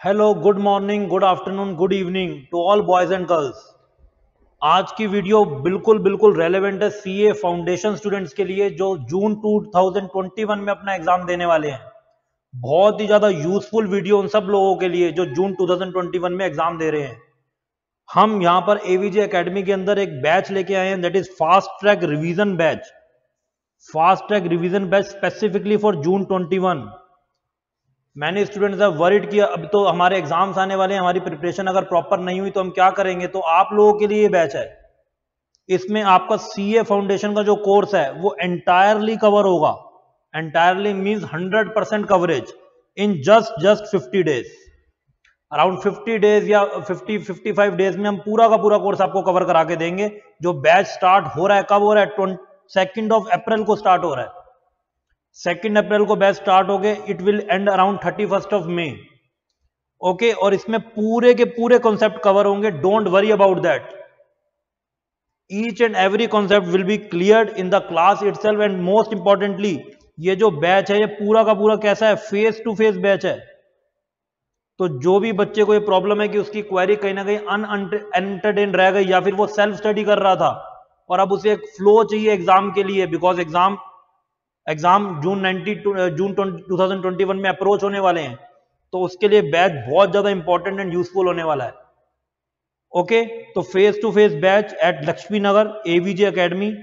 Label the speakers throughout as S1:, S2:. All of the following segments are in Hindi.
S1: Hello, good morning, good afternoon, good evening to all boys and girls. आज की वीडियो बिल्कुल बिल्कुल रेलेवेंट है सीए फाउंडेशन स्टूडेंट्स के लिए जो जून 2021 में अपना एग्जाम देने वाले हैं। बहुत ही ज्यादा यूजफुल वीडियो उन सब लोगों के लिए जो जून 2021 में एग्जाम दे रहे हैं। हम यहाँ पर एवीजे एकेडमी के अंदर एक बैच लेके आए हैं, that is fast track revision batch. Fast track revision batch specifically for June 21। मैंने स्टूडेंट्स हैव वरीड किया, अब तो हमारे एग्जाम्स आने वाले हैं, हमारी प्रिपरेशन अगर प्रॉपर नहीं हुई तो हम क्या करेंगे। तो आप लोगों के लिए ये बैच है। इसमें आपका सीए फाउंडेशन का जो कोर्स है वो एंटायरली कवर होगा। Entirely means 100% coverage in just 50 days. Around 50 days या 55 डेज में हम पूरा का पूरा कोर्स आपको कवर करा के देंगे। जो बैच स्टार्ट हो रहा है, कब हो रहा है? 2 अप्रैल को स्टार्ट हो रहा है। 2 अप्रैल को बैच स्टार्ट हो गए, it will end around 31 May. Okay, और इसमें पूरे के पूरे कॉन्सेप्ट कवर होंगे। Don't worry about that. Each and every concept will be cleared in the class itself. And most importantly ये जो बैच है ये पूरा का पूरा कैसा है? फेस टू फेस बैच है। तो जो भी बच्चे को ये प्रॉब्लम है कि उसकी क्वेरी कहीं ना कहीं अनएंटरटेन रह गई या फिर वो सेल्फ स्टडी कर रहा था और अब उसे एक फ्लो चाहिए एग्जाम के लिए, बिकॉज एग्जाम जून 2021 में अप्रोच होने वाले हैं, तो उसके लिए बैच बहुत ज्यादा इंपॉर्टेंट एंड यूजफुल होने वाला है। ओके, तो face to face batch at Lakshmi Nagar AVJ academy.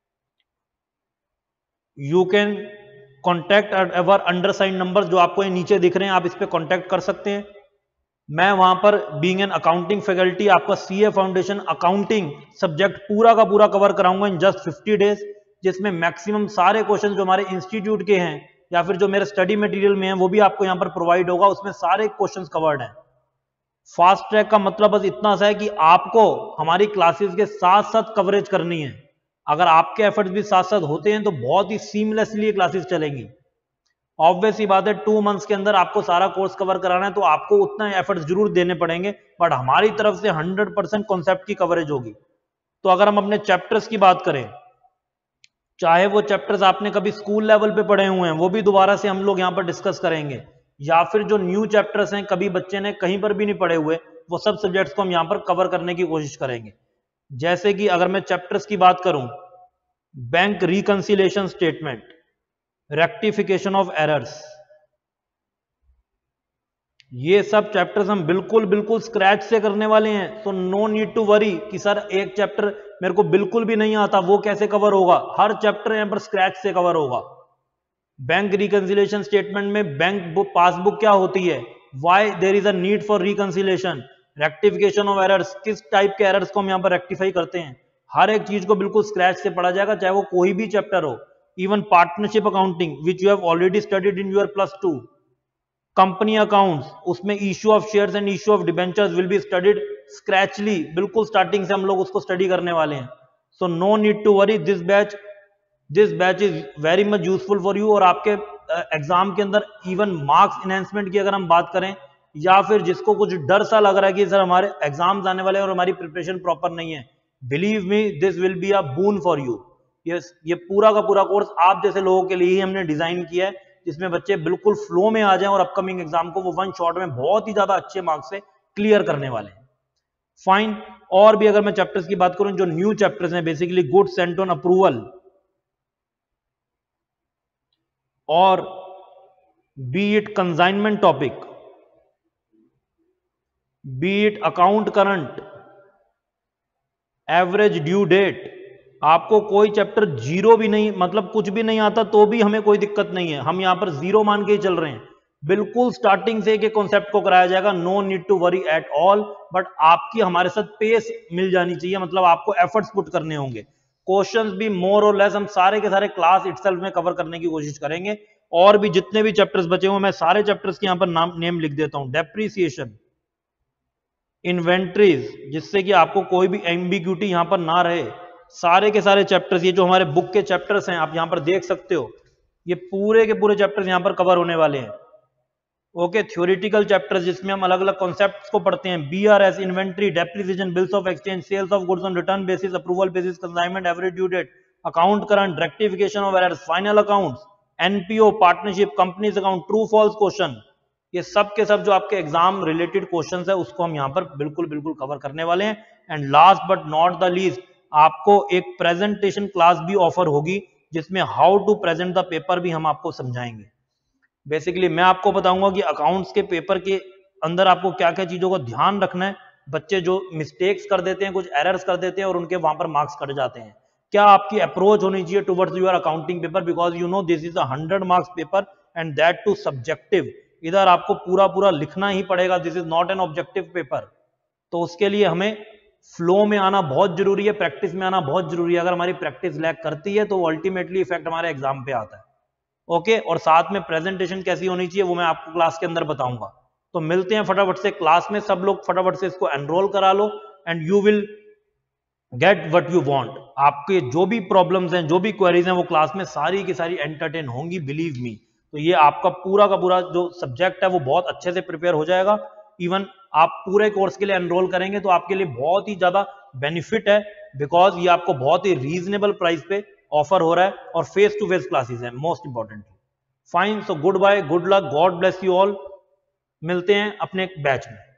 S1: You can contact ever undersign number जो आपको ये नीचे दिख रहे हैं, आप इस पे कॉन्टैक्ट कर सकते हैं। मैं वहां पर बीइंग एन अकाउंटिंग फैकल्टी आपका सीए फाउंडेशन अकाउंटिंग सब्जेक्ट पूरा का पूरा कवर कराऊंगा इन जस्ट 50 डेज, जिसमें मैक्सिमम सारे क्वेश्चन जो हमारे इंस्टीट्यूट के हैं या फिर जो मेरे स्टडी मटेरियल में हैं वो भी आपको यहां पर प्रोवाइड होगा। उसमें सारे क्वेश्चन कवर्ड हैं। फास्ट ट्रैक का मतलब बस इतना सा है कि आपको हमारी क्लासेस के साथ साथ कवरेज करनी है। अगर आपके एफर्ट्स भी साथ साथ होते हैं तो बहुत ही सीमलेसली क्लासेस चलेंगी। ऑब्वियस ही बात है, 2 मंथ्स के अंदर आपको सारा कोर्स कवर कराना है तो आपको उतना एफर्ट्स जरूर देने पड़ेंगे, बट हमारी तरफ से 100% कॉन्सेप्ट की कवरेज होगी। तो अगर हम अपने चैप्टर्स की बात करें, चाहे वो चैप्टर्स आपने कभी स्कूल लेवल पे पढ़े हुए हैं वो भी दोबारा से हम लोग यहाँ पर डिस्कस करेंगे, या फिर जो न्यू चैप्टर्स हैं कभी बच्चे ने कहीं पर भी नहीं पढ़े हुए, वो सब सब्जेक्ट्स को हम यहाँ पर कवर करने की कोशिश करेंगे। जैसे कि अगर मैं चैप्टर्स की बात करूं, bank reconciliation statement, rectification of errors, ये सब चैप्टर्स हम बिल्कुल बिल्कुल स्क्रैच से करने वाले हैं। तो नो नीड टू वरी कि सर एक चैप्टर मेरे को बिल्कुल भी नहीं आता, वो कैसे कवर होगा। हर चैप्टर यहां पर स्क्रैच से कवर होगा। बैंक रिकंसिलेशन स्टेटमेंट में बैंक बुक पासबुक क्या होती है, why there is a need for reconciliation, rectification of errors, किस टाइप के एरर्स को हम यहां पर रेक्टिफाई करते हैं। हर एक चीज को बिल्कुल स्क्रैच से पढ़ा जाएगा, चाहे वो कोई भी चैप्टर हो। Even partnership accounting which you have already studied in your +2, company accounts, उसमें issue of shares and issue of debentures will be studied scratchly, बिल्कुल स्टार्टिंग से हम लोग उसको स्टडी करने वाले हैं। So no need to worry, this batch is very much useful for you. और आपके एग्जाम के अंदर इवन मार्क्स इनहेंसमेंट की अगर हम बात करें, या फिर जिसको कुछ डर सा लग रहा है कि सर हमारे एग्जाम्स आने वाले हैं और हमारी प्रिपरेशन प्रॉपर नहीं है, believe me this will be a boon for you. ये पूरा का पूरा कोर्स आप जैसे लोगों के लिए ही हमने डिजाइन किया है, जिसमें बच्चे बिल्कुल फ्लो में आ जाएं और अपकमिंग एग्जाम को वो वन शॉट में बहुत ही ज्यादा अच्छे मार्क्स से क्लियर करने वाले हैं। फाइन। और भी अगर मैं चैप्टर्स की बात करूं, जो न्यू चैप्टर्स हैं, basically goods sent on approval, और be it consignment topic, be it account current, average due date, आपको कोई चैप्टर जीरो भी नहीं, मतलब कुछ भी नहीं आता तो भी हमें कोई दिक्कत नहीं है, हम यहां पर जीरो मान के ही चल रहे हैं। बिल्कुल स्टार्टिंग से एक कॉन्सेप्ट को कराया जाएगा, no need to worry at all. But आपकी हमारे साथ पेस मिल जानी चाहिए, मतलब आपको एफर्ट्स पुट करने होंगे। क्वेश्चंस भी मोर और लेस हम सारे के सारे क्लास इटसेल्फ में कवर करने की कोशिश करेंगे। और भी जितने भी चैप्टर्स बचे हुए मैं सारे चैप्टर्स के यहां पर नेम लिख देता हूं। डेप्रीसिएशन, इन्वेंट्रीज, जिससे कि आपको कोई भी एम्बिग्यूटी यहां पर ना रहे। सारे के सारे चैप्टर्स, ये जो हमारे बुक के चैप्टर्स हैं आप यहां पर देख सकते हो, ये पूरे के पूरे चैप्टर्स यहां पर कवर होने वाले हैं। ओके, थ्योरेटिकल चैप्टर्स जिसमें हम अलग अलग कॉन्सेप्ट्स को पढ़ते हैं, BRS, inventory, depreciation, bills of exchange, sales of goods on return basis, approval basis, consignment, average due date, account current, rectification of errors, final accounts, NPO, partnership, companies account, true false question, ये सब के सब जो आपके एग्जाम रिलेटेड क्वेश्चंस है उसको हम यहाँ पर बिल्कुल बिल्कुल कवर करने वाले हैं। And last but not the least, आपको एक प्रेजेंटेशन क्लास भी ऑफर होगी जिसमें how to present the paper भी हम आपको समझाएंगे। बेसिकली मैं आपको बताऊंगा कि अकाउंट्स के पेपर के अंदर आपको क्या क्या चीजों का ध्यान रखना है, बच्चे जो मिस्टेक्स कर देते हैं, कुछ एरर्स कर देते हैं और उनके वहां पर मार्क्स कट जाते हैं, क्या आपकी अप्रोच होनी चाहिए towards your accounting paper, because you know this is a 100 marks paper and that too subjective. इधर आपको पूरा पूरा लिखना ही पड़ेगा, this is not an objective paper. तो उसके लिए हमें फ्लो में आना बहुत जरूरी है, प्रैक्टिस में आना बहुत जरूरी है। अगर हमारी प्रैक्टिस लैक करती है तो अल्टीमेटली इफेक्ट हमारे एग्जाम पे आता है। ओके, और साथ में प्रेजेंटेशन कैसी होनी चाहिए वो मैं आपको क्लास के अंदर बताऊंगा। तो मिलते हैं फटाफट से क्लास में, सब लोग फटाफट से इसको एनरोल करा लो and you will get what you want. आपके जो भी प्रॉब्लम्स हैं, जो भी क्वेरीज हैं, वो क्लास में सारी की सारी एंटरटेन होंगी, बिलीव मी। तो ये आपका पूरा का पूरा जो सब्जेक्ट है वो बहुत अच्छे से प्रिपेयर हो जाएगा। इवन आप पूरे कोर्स के लिए एनरोल करेंगे तो आपके लिए बहुत ही ज्यादा बेनिफिट है, बिकॉज ये आपको बहुत ही रीजनेबल प्राइस पे ऑफर हो रहा है और फेस टू फेस क्लासेस है most importantly. Fine, so goodbye, good luck, god bless you all. मिलते हैं अपने बैच में।